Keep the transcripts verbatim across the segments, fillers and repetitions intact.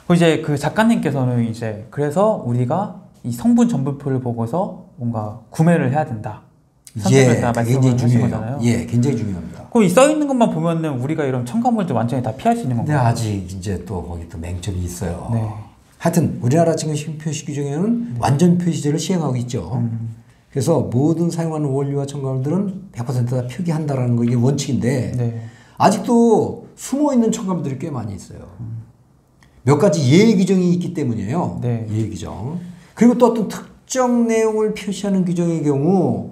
이제 그 작가님께서는 이제 그래서 우리가 이 성분 전분표를 보고서 뭔가 구매를 해야 된다. 예, 말씀을 굉장히 하신 중요해요. 거잖아요. 예, 굉장히 중요합니다. 그럼 이 써 있는 것만 보면은 우리가 이런 첨가물들 완전히 다 피할 수 있는 근데 건가요? 아직 이제 또 거기 또 맹점이 있어요. 네. 하여튼 우리나라 지금 식품표시 규정에는 네. 완전 표시제를 시행하고 있죠. 음. 그래서 모든 사용하는 원료와 첨가물들은 백 퍼센트 다 표기한다라는 거 이게 원칙인데 네. 아직도 숨어 있는 첨가물들이 꽤 많이 있어요. 음. 몇 가지 예외 규정이 있기 때문이에요. 네. 예외 규정. 그리고 또 어떤 특정 내용을 표시하는 규정의 경우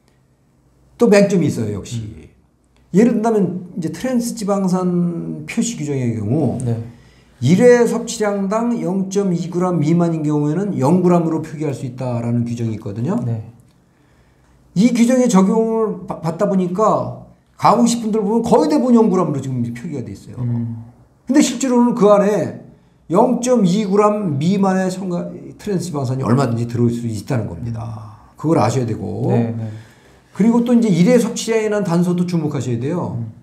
또 맹점이 있어요, 역시. 음. 예를 든다면 이제 트랜스 지방산 표시 규정의 경우 네. 일 회 섭취량당 영 점 이 그램 미만인 경우에는 영 그램으로 표기할 수 있다라는 규정이 있거든요. 네. 이 규정에 적용을 받다 보니까 가공식품들 보면 거의 대부분 영 그램으로 지금 표기가 돼 있어요. 음. 근데 실제로는 그 안에 영 점 이 그램 미만의 첨가 트랜스 지방산이 얼마든지 들어올 수 있다는 겁니다. 그걸 아셔야 되고. 네, 네. 그리고 또 이제 일 회 섭취량이라는 단서도 주목하셔야 돼요. 음.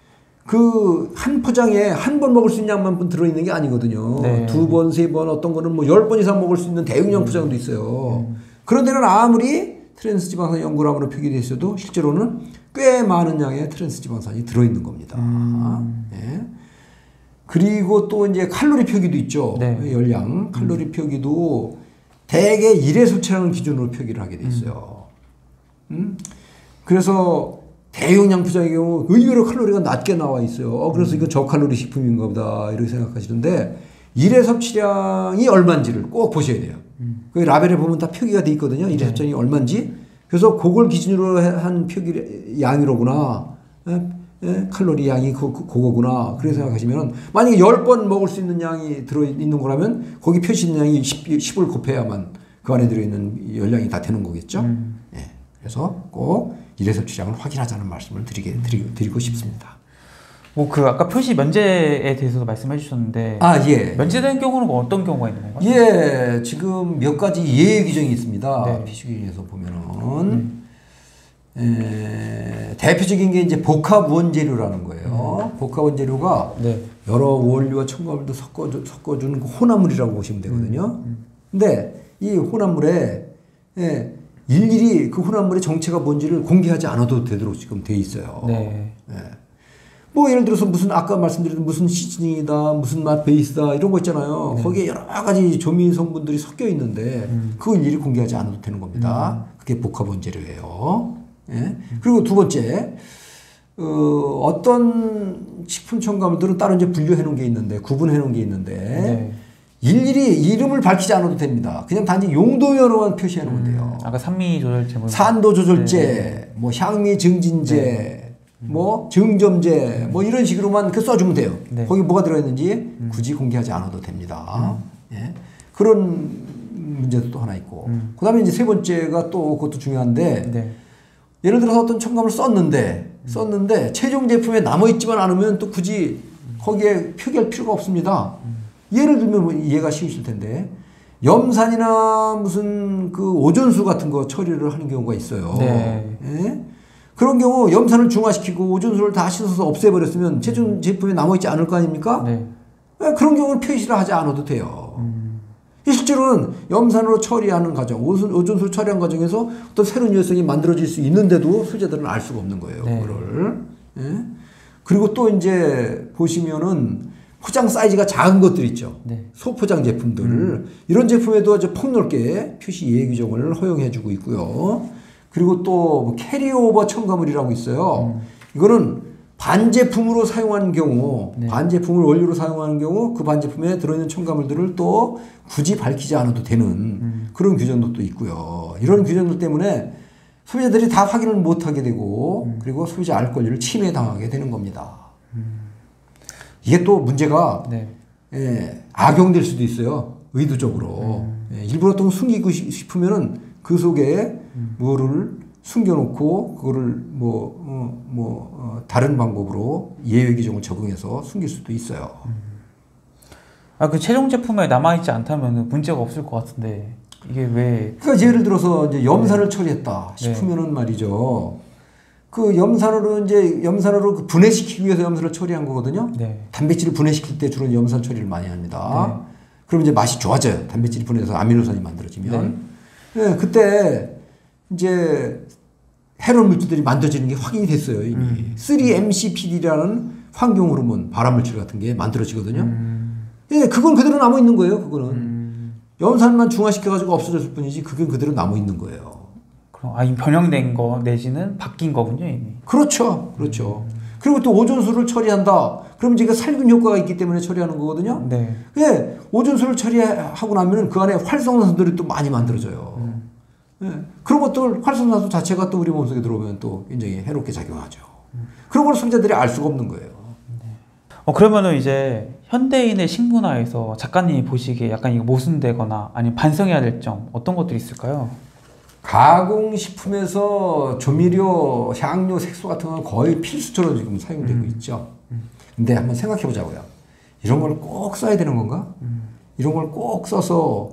그 한 포장에 한 번 먹을 수 있는 양만 들어있는 게 아니거든요. 네. 두 번, 세 번, 어떤 거는 뭐 열 번 이상 먹을 수 있는 대용량 음. 포장도 있어요. 음. 그런 데는 아무리 트랜스 지방산 영 그램으로 표기되어 있어도 실제로는 꽤 많은 양의 트랜스 지방산이 들어있는 겁니다. 음. 네. 그리고 또 이제 칼로리 표기도 있죠. 네. 열량. 칼로리 음. 표기도 대개 일 회 섭취량을 기준으로 표기를 하게 돼 있어요. 음. 음? 그래서 대용량 포장의 경우 의외로 칼로리가 낮게 나와 있어요. 어, 그래서 이거 저칼로리 식품인가 보다 이렇게 생각하시는데 일 회 섭취량이 얼마인지를 꼭 보셔야 돼요. 음. 그 라벨에 보면 다 표기가 돼 있거든요. 일 회 섭취량이 얼마인지. 그래서 그걸 기준으로 한 표기 양이로구나. 에? 에? 칼로리 양이 그, 그, 그거구나. 그렇게 생각하시면 만약에 열 번 먹을 수 있는 양이 들어있는 거라면 거기 표시된 양이 십을 곱해야만 그 안에 들어있는 열량이 다 되는 거겠죠. 음. 예. 그래서 꼭 일 회 섭취량을 확인하자는 말씀을 드리게, 드리고, 드리고 싶습니다. 뭐 그 아까 표시 면제에 대해서도 말씀해 주셨는데 아, 예. 면제된 경우는 어떤 경우가 있는 건가요? 예, 지금 몇 가지 예외 규정이 있습니다. 네. 표시 규정에서 보면은 음. 에, 대표적인 게 이제 복합 원재료라는 거예요. 음. 복합 원재료가 네. 여러 원료와 첨가물도 섞어 섞어주는 그 혼합물이라고 보시면 되거든요. 음. 음. 근데 이 혼합물에 예, 일일이 그 혼합물의 정체가 뭔지를 공개하지 않아도 되도록 지금 돼 있어요. 네. 예. 뭐 예를 들어서 무슨 아까 말씀드린 무슨 시즈닝이다, 무슨 맛 베이스다 이런 거 있잖아요. 네. 거기에 여러 가지 조미 성분들이 섞여 있는데 음. 그걸 일일이 공개하지 않아도 되는 겁니다. 음. 그게 복합 원재료예요. 예. 음. 그리고 두 번째, 어, 어떤 식품 첨가물들은 따로 이제 분류해 놓은 게 있는데 구분해 놓은 게 있는데. 네. 일일이 이름을 밝히지 않아도 됩니다. 그냥 단지 용도명으로만 표시해 놓으면 돼요. 음, 아까 산미 조절제, 뭐 산도 조절제, 네. 뭐 향미 증진제, 네. 뭐 증점제, 뭐 이런 식으로만 그 써주면 돼요. 네. 거기 뭐가 들어있는지 음. 굳이 공개하지 않아도 됩니다. 음. 예. 그런 문제도 또 하나 있고. 음. 그 다음에 이제 세 번째가 또 그것도 중요한데, 네. 예를 들어서 어떤 첨가물을 썼는데, 음. 썼는데 최종 제품에 남아있지만 않으면 또 굳이 거기에 표기할 필요가 없습니다. 음. 예를 들면 뭐 이해가 쉬우실 텐데 염산이나 무슨 그 오존수 같은 거 처리를 하는 경우가 있어요. 네. 예? 그런 경우 염산을 중화시키고 오존수를 다 씻어서 없애버렸으면 최종 제품에 남아있지 않을 거 아닙니까? 네. 예, 그런 경우는 표시를 하지 않아도 돼요. 음. 실제로는 염산으로 처리하는 과정, 오존수를 처리하는 과정에서 어떤 새로운 유해성이 만들어질 수 있는데도 소비자들은 알 수가 없는 거예요. 네. 그거를. 예? 그리고 또 이제 보시면은 포장 사이즈가 작은 것들 있죠. 네. 소포장 제품들. 음. 이런 제품에도 아주 폭넓게 표시 예외 규정을 허용해주고 있고요. 그리고 또 캐리오버 첨가물이라고 있어요. 음. 이거는 반제품으로 사용하는 경우, 네. 반제품을 원료로 사용하는 경우 그 반제품에 들어있는 첨가물들을 또 굳이 밝히지 않아도 되는 음. 그런 규정도 또 있고요. 이런 규정들 때문에 소비자들이 다 확인을 못하게 되고 음. 그리고 소비자 알 권리를 침해당하게 되는 겁니다. 음. 이게 또 문제가 네. 예, 악용될 수도 있어요. 의도적으로. 음. 예, 일부러 또 숨기고 싶으면은 그 속에 음. 뭐를 숨겨놓고 그거를 뭐, 어, 뭐 어, 다른 방법으로 예외 규정을 적용해서 숨길 수도 있어요. 음. 아, 그 최종 제품에 남아있지 않다면 문제가 없을 것 같은데 이게 왜? 그러니까 예를 들어서 이제 염산을 네. 처리했다 싶으면은 네. 말이죠. 그 염산으로 이제 염산으로 분해시키기 위해서 염산을 처리한 거거든요. 네. 단백질을 분해시킬 때 주로 염산 처리를 많이 합니다. 네. 그럼 이제 맛이 좋아져요. 단백질이 분해돼서 아미노산이 만들어지면. 네. 네, 그때 이제 해로운 물질들이 만들어지는 게 확인이 됐어요. 이미. 음. 쓰리 엠 씨 피 디라는 환경 호르몬, 발암물질 같은 게 만들어지거든요. 음. 예, 그건 그대로 남아 있는 거예요. 그거는. 음. 염산만 중화시켜가지고 없어졌을 뿐이지 그게 그대로 남아 있는 거예요. 그럼 아, 이 변형된 거 내지는 바뀐 거군요, 이미. 그렇죠, 그렇죠. 음. 그리고 또 오존수를 처리한다. 그럼 이제 살균 효과가 있기 때문에 처리하는 거거든요. 네. 예, 오존수를 처리하고 나면은 그 안에 활성산소들이 또 많이 만들어져요. 음. 예, 그런 것들 활성산소 자체가 또 우리 몸속에 들어오면 또 굉장히 해롭게 작용하죠. 음. 그런 걸 소비자들이 알 수가 없는 거예요. 네. 어 그러면은 이제 현대인의 식문화에서 작가님이 보시기에 약간 이거 모순되거나 아니면 반성해야 될 점 어떤 것들이 있을까요? 가공식품에서 조미료, 향료, 색소 같은 건 거의 필수처럼 지금 사용되고 음. 있죠. 음. 근데 한번 생각해 보자고요. 이런 걸 꼭 써야 되는 건가? 음. 이런 걸 꼭 써서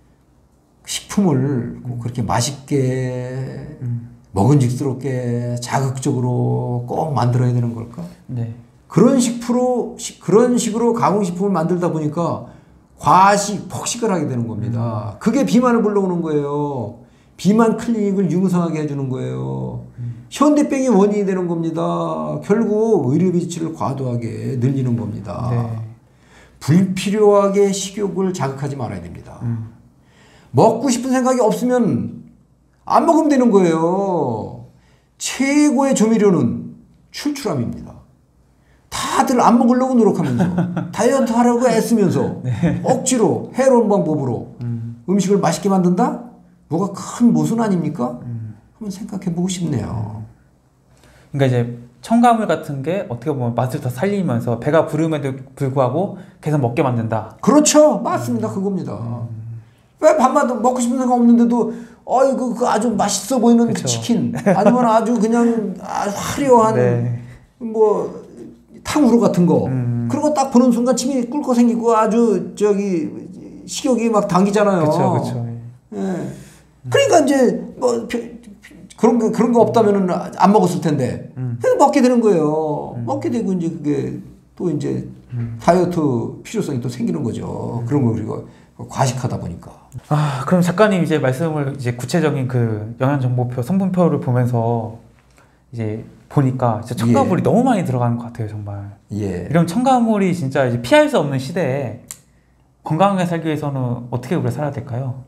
식품을 꼭 그렇게 맛있게 음. 먹음직스럽게 자극적으로 꼭 만들어야 되는 걸까? 네. 그런 식으로 그런 식으로 가공식품을 만들다 보니까 과식, 폭식을 하게 되는 겁니다. 음. 그게 비만을 불러오는 거예요. 비만 클리닉을 융성하게 해주는 거예요. 음. 현대병의 원인이 되는 겁니다. 결국 의료비 지출을 과도하게 늘리는 겁니다. 네. 불필요하게 식욕을 자극하지 말아야 됩니다. 음. 먹고 싶은 생각이 없으면 안 먹으면 되는 거예요. 최고의 조미료는 출출함입니다. 다들 안 먹으려고 노력하면서 다이어트 하려고 애쓰면서 네. 억지로 해로운 방법으로 음. 음식을 맛있게 만든다? 뭐가 큰 모순 아닙니까? 음. 한번 생각해 보고 싶네요. 그러니까 이제 첨가물 같은 게 어떻게 보면 맛을 더 살리면서 배가 부름에도 불구하고 계속 먹게 만든다. 그렇죠. 맞습니다. 그겁니다. 음. 왜 밤마다 먹고 싶은 생각 없는데도 어이구 그 아주 맛있어 보이는 그 치킨 아니면 아주 그냥 아주 화려한 네. 뭐 탕후루 같은 거 음. 그런 거 딱 보는 순간 침이 꿀꺽 생기고 아주 저기 식욕이 막 당기잖아요. 그렇죠, 그렇죠. 예. 그러니까 이제 뭐 그런 거 그런 거 없다면은 안 먹었을 텐데 음. 먹게 되는 거예요. 음. 먹게 되고 이제 그게 또 이제 음. 다이어트 필요성이 또 생기는 거죠. 음. 그런 거 우리가 과식하다 보니까. 아 그럼 작가님 이제 말씀을 이제 구체적인 그 영양 정보표, 성분표를 보면서 이제 보니까 진짜 첨가물이 예. 너무 많이 들어가는 것 같아요, 정말. 예. 이런 첨가물이 진짜 이제 피할 수 없는 시대에 건강하게 살기 위해서는 어떻게 우리가 살아야 될까요?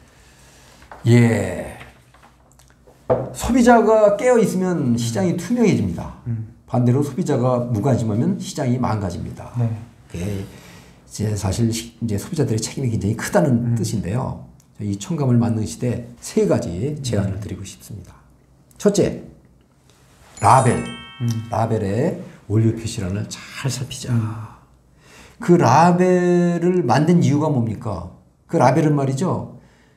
예. 소비자가 깨어 있으면 시장이 투명해집니다. 음. 반대로 소비자가 무관심하면 시장이 망가집니다. 네. 예. 이제 사실 이제 소비자들의 책임이 굉장히 크다는 음. 뜻인데요. 이 첨가물 만능 시대 세 가지 제안을 음. 드리고 싶습니다. 첫째, 라벨. 음. 라벨에 원료 표시란을 잘 살피자. 음. 그 라벨을 만든 이유가 뭡니까? 그 라벨은 말이죠.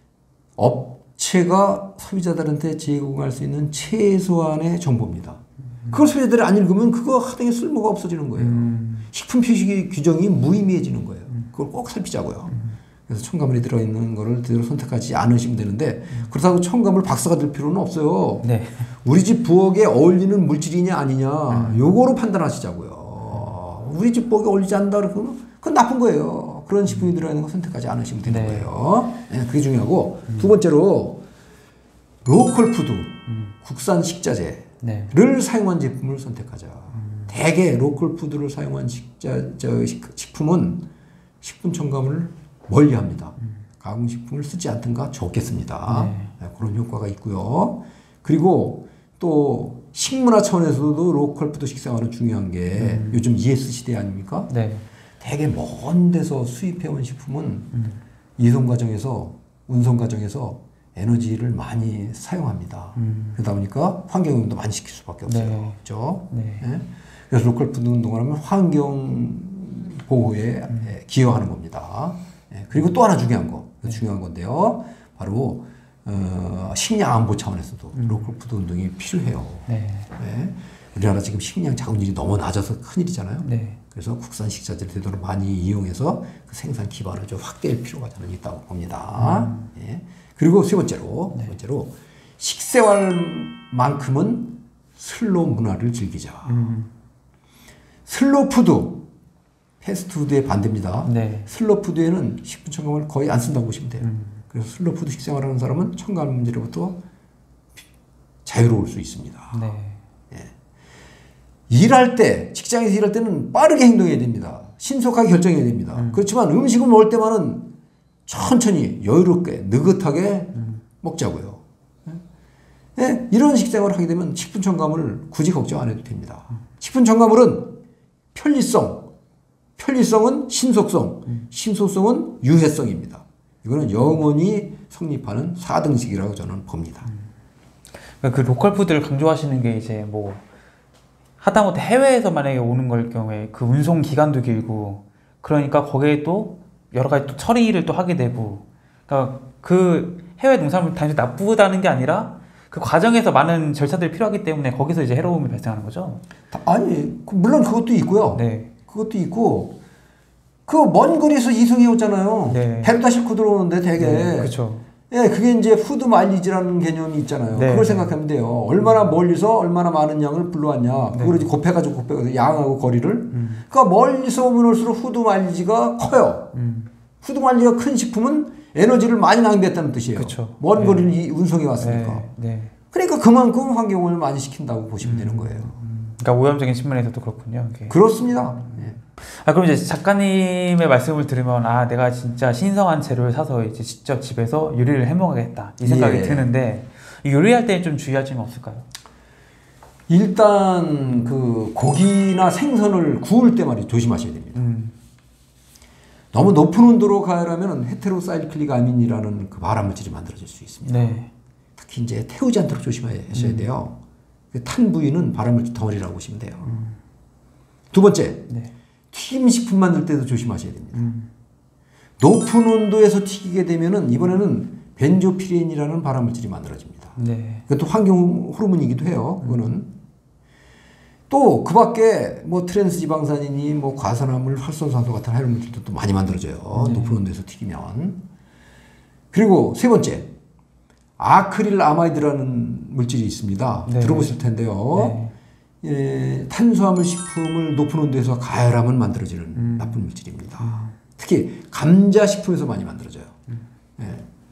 업체가 소비자들한테 제공할 수 있는 최소한의 정보입니다. 그걸 소비자들이 안 읽으면 그거 하등의 쓸모가 없어지는 거예요. 음. 식품 표시 규정이 무의미해지는 거예요. 그걸 꼭 살피자고요. 음. 그래서 첨가물이 들어있는 거를 제대로 선택하지 않으시면 되는데 음. 그렇다고 첨가물 박사가 될 필요는 없어요. 네. 우리 집 부엌에 어울리는 물질이냐 아니냐 음. 요거로 판단하시자고요. 우리 집 부엌에 어울리지 않는다 그러면 그건 나쁜 거예요. 그런 식품이 들어있는 거 선택하지 않으시면 되는 네. 거예요. 네, 그게 중요하고 음. 두 번째로 로컬 푸드, 음. 국산 식자재 네. 를 사용한 제품을 선택하자. 음. 대개 로컬 푸드를 사용한 식자, 저 식품은 식품 첨가물을 멀리합니다. 음. 가공식품을 쓰지 않든가 적겠습니다. 네. 네, 그런 효과가 있고요. 그리고 또 식문화 차원에서도 로컬 푸드 식생활은 중요한 게 음. 요즘 이에스 시대 아닙니까? 네. 대개 먼 데서 수입해온 식품은 음. 이송 과정에서 운송 과정에서 에너지를 많이 사용합니다. 음. 그러다 보니까 환경오염도 많이 시킬 수밖에 없어요. 네. 그렇죠? 네. 네. 그래서 로컬 푸드 운동을 하면 환경 보호에 음. 기여하는 겁니다. 네. 그리고 또 하나 중요한 거, 네. 중요한 건데요. 바로 어, 식량 안보 차원에서도 음. 로컬 푸드 운동이 필요해요. 네. 네. 우리나라 지금 식량 자급률이 너무 낮아서 큰일이잖아요. 네. 그래서 국산 식자재를 되도록 많이 이용해서 그 생산 기반을 좀 확대할 필요가 저는 있다고 봅니다. 음. 네. 그리고 세 번째로, 네. 세 번째로 식생활만큼은 슬로우 문화를 즐기자. 음. 슬로우 푸드, 패스트푸드의 반대입니다. 네. 슬로푸드에는 식품 첨가물을 거의 안 쓴다고 보시면 돼요. 음. 그래서 슬로푸드 식생활하는 사람은 첨가물 문제로부터 자유로울 수 있습니다. 네. 예. 일할 때, 직장에서 일할 때는 빠르게 행동해야 됩니다. 신속하게 결정해야 됩니다. 음. 그렇지만 음식을 먹을 때만은 천천히 여유롭게 느긋하게 음. 먹자고요. 예? 이런 식생활을 하게 되면 식품 첨가물을 굳이 걱정 안 해도 됩니다. 음. 식품 첨가물은 편리성, 편리성은 신속성, 음. 신속성은 유해성입니다. 이거는 영원히 성립하는 사등식이라고 저는 봅니다. 음. 그 로컬 푸드를 강조하시는 게 이제 뭐 하다못해 해외에서 만약에 오는 걸 경우에 그 운송 기간도 길고 그러니까 거기에 또 여러 가지 또 처리를 또 하게 되고 그러니까 그 해외 농산물 단순히 나쁘다는 게 아니라 그 과정에서 많은 절차들이 필요하기 때문에 거기서 이제 해로움이 발생하는 거죠. 아니 물론 그것도 있고요. 네. 그것도 있고 그 먼 거리에서 이송해 오잖아요. 네. 배로 다 싣고 들어오는데 되게. 네, 그렇죠. 예, 그게 이제 푸드 마일리지라는 개념이 있잖아요. 네. 그걸 생각하면 돼요. 얼마나 멀리서 얼마나 많은 양을 불러왔냐. 그걸 이제 곱해가지고 곱해가지고 양하고 거리를. 음. 그러니까 멀리서 오면 올수록 푸드 마일리지가 커요. 음. 푸드 마일리지가 큰 식품은 에너지를 많이 낭비했다는 뜻이에요. 그쵸. 먼 네. 거리를 운송해 왔으니까. 네. 네. 그러니까 그만큼 환경오염을 많이 시킨다고 보시면 음. 되는 거예요. 음. 그러니까 오염적인 측면에서도 그렇군요. 이게. 그렇습니다. 네. 아, 그럼 이제 작가님의 말씀을 들으면 아 내가 진짜 신성한 재료를 사서 이제 직접 집에서 요리를 해 먹어야겠다 이 생각이 예. 드는데 요리할 때 좀 주의할 점이 없을까요? 일단 그 고기나 생선을 구울 때 말이 조심하셔야 됩니다. 음. 너무 높은 온도로 가열하면 헤테로사이클릭 아민이라는 그 발암물질이 만들어질 수 있습니다. 네. 특히 이제 태우지 않도록 조심하셔야 음. 돼요. 탄 부위는 발암물질 덩어리라고 보시면 돼요. 음. 두 번째. 네. 튀김식품 만들 때도 조심하셔야 됩니다. 음. 높은 온도에서 튀기게 되면은 이번에는 벤조피렌이라는 발암물질이 만들어집니다. 네. 그것도 환경 호르몬이기도 해요. 그거는 음. 또 그 밖에 뭐 트랜스 지방산이니 뭐 과산화물, 활성산소 같은 해로물질도 또 많이 만들어져요. 네. 높은 온도에서 튀기면. 그리고 세 번째 아크릴 아마이드라는 물질이 있습니다. 네. 들어보실 텐데요. 네. 예, 탄수화물 식품을 높은 온도에서 가열하면 만들어지는 음. 나쁜 물질입니다. 음. 특히 감자 식품에서 많이 만들어져요. 음. 예.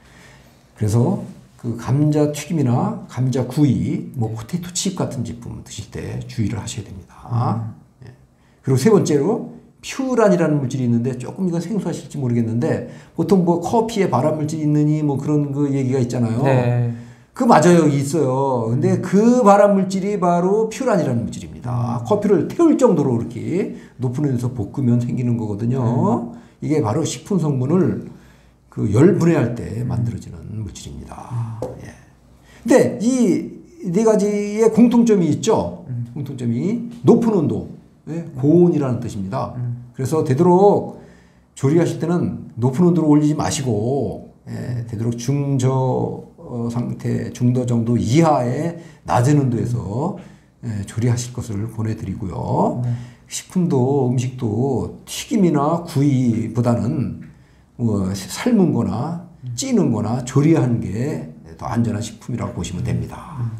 그래서 그 감자 튀김이나 감자 구이, 뭐 포테이토 칩 같은 제품 드실 때 주의를 하셔야 됩니다. 음. 예. 그리고 세 번째로 퓨란이라는 물질이 있는데 조금 이건 생소하실지 모르겠는데 보통 뭐 커피에 발암 물질이 있느니 뭐 그런 그 얘기가 있잖아요. 네. 그 맞아요, 있어요. 근데 그 발암 물질이 바로 퓨란이라는 물질입니다. 음. 커피를 태울 정도로 이렇게 높은 온도에서 볶으면 생기는 거거든요. 음. 이게 바로 식품 성분을 그 열분해할 때 만들어지는 물질입니다. 음. 예. 근데 이 네 가지의 공통점이 있죠. 음. 공통점이 높은 온도, 예? 고온이라는 뜻입니다. 음. 그래서 되도록 조리하실 때는 높은 온도로 올리지 마시고 예, 되도록 중저 어, 상태 중도 정도 이하의 낮은 온도에서 예, 조리하실 것을 보내드리고요. 네. 식품도 음식도 튀김이나 구이보다는 어, 삶은 거나 찌는 거나 조리하는 게 더 안전한 식품이라고 보시면 됩니다. 음.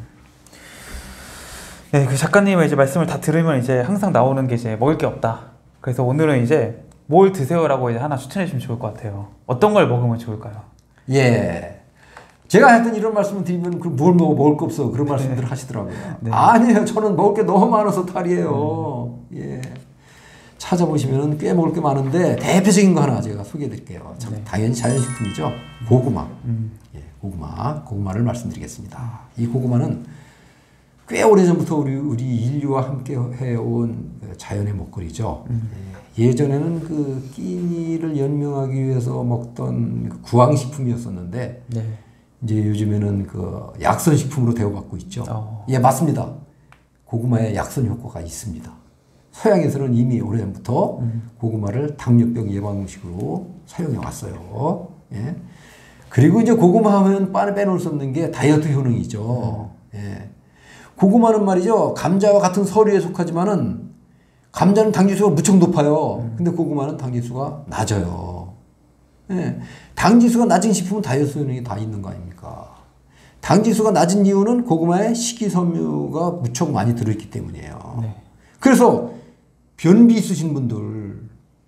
네, 그 작가님의 이제 말씀을 다 들으면 이제 항상 나오는 게 이제 먹을 게 없다. 그래서 오늘은 이제 뭘 드세요라고 이제 하나 추천해 주시면 좋을 것 같아요. 어떤 걸 먹으면 좋을까요? 예. 제가 하여튼 이런 말씀을 드리면 그 뭘 먹어 먹을 거 없어 그런 말씀들 네. 하시더라고요. 네. 아니에요. 저는 먹을 게 너무 많아서 탈이에요. 음. 예. 찾아보시면 꽤 먹을 게 많은데 대표적인 거 하나 제가 소개해 드릴게요. 참 네. 당연히 자연식품이죠. 고구마. 음. 예, 고구마. 고구마를 말씀드리겠습니다. 이 고구마는 꽤 오래전부터 우리, 우리 인류와 함께 해온 자연의 먹거리죠. 음. 예. 예전에는 그 끼니를 연명하기 위해서 먹던 구황식품이었었는데 네. 이제 요즘에는 그 약선식품으로 대우받고 있죠. 어. 예, 맞습니다. 고구마에 약선 효과가 있습니다. 서양에서는 이미 오래전부터 음. 고구마를 당뇨병 예방 음식으로 사용해 왔어요. 예. 그리고 이제 고구마 하면 빼놓을 수 없는 게 다이어트 효능이죠. 음. 예. 고구마는 말이죠. 감자와 같은 서류에 속하지만은 감자는 당지수가 무척 높아요. 음. 근데 고구마는 당지수가 낮아요. 예. 당지수가 낮은 식품은 다이어트 효능이 다 있는 거 아닙니까? 당지수가 낮은 이유는 고구마에 식이섬유가 무척 많이 들어있기 때문이에요. 네. 그래서 변비 있으신 분들,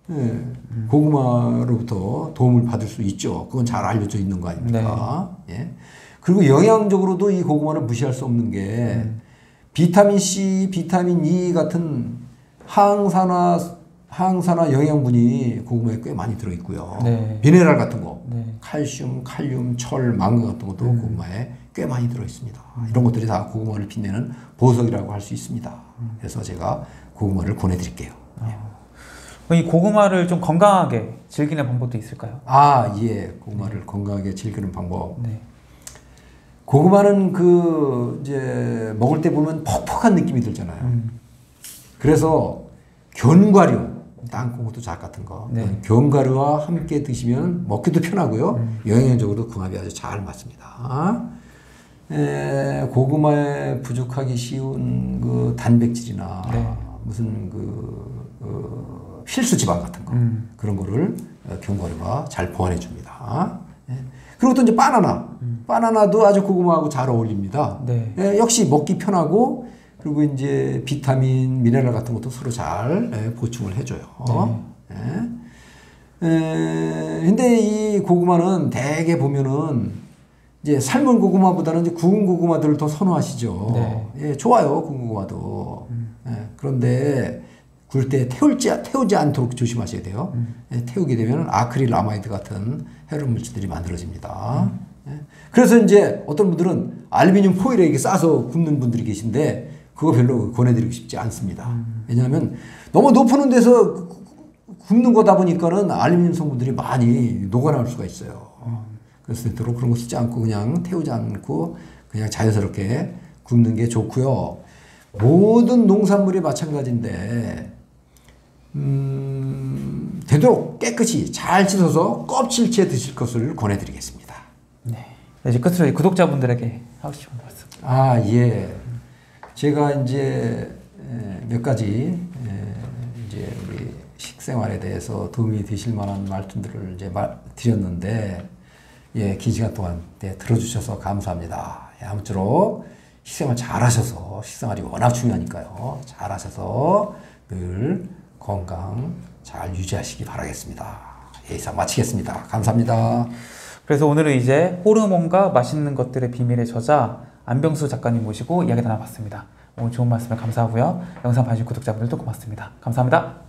예, 음. 고구마로부터 도움을 받을 수 있죠. 그건 잘 알려져 있는 거 아닙니까? 네. 예. 그리고 영양적으로도 이 고구마를 무시할 수 없는 게 음. 비타민 C, 비타민 E 같은 항산화 항산화 영양분이 고구마에 꽤 많이 들어있고요. 네. 미네랄 같은 거, 네. 칼슘, 칼륨, 철, 망가 같은 것도 음. 고구마에 꽤 많이 들어있습니다. 음. 이런 것들이 다 고구마를 빛내는 보석이라고 할 수 있습니다. 음. 그래서 제가 고구마를 권해드릴게요. 아. 이 고구마를 좀 건강하게 즐기는 방법도 있을까요? 아, 예. 고구마를 네. 건강하게 즐기는 방법. 네. 고구마는 그, 이제, 먹을 때 보면 퍽퍽한 느낌이 들잖아요. 음. 그래서 견과류, 땅콩도 작 같은 거, 네. 견과류와 함께 드시면 먹기도 편하고요. 음. 영양적으로도 궁합이 아주 잘 맞습니다. 에, 고구마에 부족하기 쉬운 그 단백질이나 네. 무슨 그, 그 필수 지방 같은 거 음. 그런 거를 견과류가 잘 보완해 줍니다. 예. 그리고 또 이제 바나나, 음. 바나나도 아주 고구마하고 잘 어울립니다. 네. 예, 역시 먹기 편하고 그리고 이제 비타민, 미네랄 같은 것도 서로 잘 예, 보충을 해줘요. 네. 예. 에, 근데 이 고구마는 대개 보면은 이제 삶은 고구마보다는 이제 구운 고구마들을 더 선호하시죠. 네. 예, 좋아요, 구운 고구마도. 음. 예, 그런데 굴 때 태우지, 태우지 않도록 조심하셔야 돼요. 음. 예, 태우게 되면 아크릴 아마이드 같은 해로운 물질들이 만들어집니다. 음. 예. 그래서 이제 어떤 분들은 알루미늄 포일에 이렇게 싸서 굽는 분들이 계신데 그거 별로 권해드리고 싶지 않습니다. 음. 왜냐하면 너무 높은 데서 굽는 거다 보니까는 알루미늄 성분들이 많이 녹아나올 수가 있어요. 음. 그래서 되도록 그런 거 쓰지 않고 그냥 태우지 않고 그냥 자연스럽게 굽는 게 좋고요. 모든 농산물이 마찬가지인데 음, 되도록 깨끗이 잘 씻어서 껍질째 드실 것을 권해드리겠습니다. 네. 이제 끝으로 구독자분들에게 하고 싶은 말씀. 아, 예. 제가 이제 몇 가지 이제 우리 식생활에 대해서 도움이 되실 만한 말씀들을 이제 말, 드렸는데, 예, 긴 시간 동안 네, 들어주셔서 감사합니다. 예, 아무쪼록 식생활 잘 하셔서, 식생활이 워낙 중요하니까요. 잘 하셔서 늘 건강 잘 유지하시기 바라겠습니다. 예, 이상 마치겠습니다. 감사합니다. 그래서 오늘은 이제 호르몬과 맛있는 것들의 비밀의 저자 안병수 작가님 모시고 이야기 나눠봤습니다. 오늘 좋은 말씀을 감사하고요. 영상 봐주신 구독자분들도 고맙습니다. 감사합니다.